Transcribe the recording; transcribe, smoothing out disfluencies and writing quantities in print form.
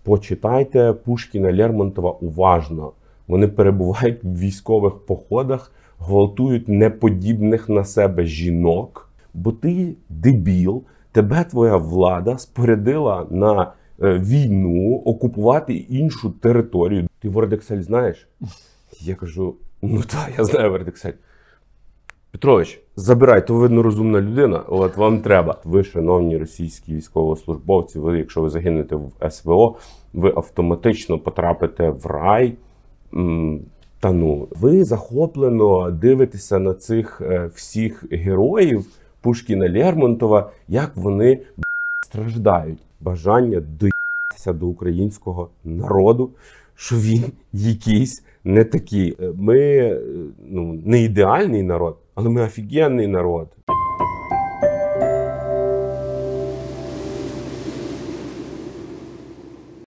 почитайте Пушкіна, Лермонтова уважно. Вони перебувають в військових походах, гвалтують неподібних на себе жінок. Бо ти дебіл, тебе твоя влада спорядила на війну, окупувати іншу територію. Ти Word Excel знаєш? Я кажу, ну так, я знаю Word Excel. Петрович, забирай, то видно розумна людина, от вам треба. Ви, шановні російські військовослужбовці, ви, якщо ви загинете в СВО, ви автоматично потрапите в рай. Та ну, ви захоплено дивитеся на цих всіх героїв Пушкіна, Лермонтова, як вони страждають. Бажання доїтися до українського народу, що він якийсь не такий. Ми не ідеальний народ, але ми офігенний народ.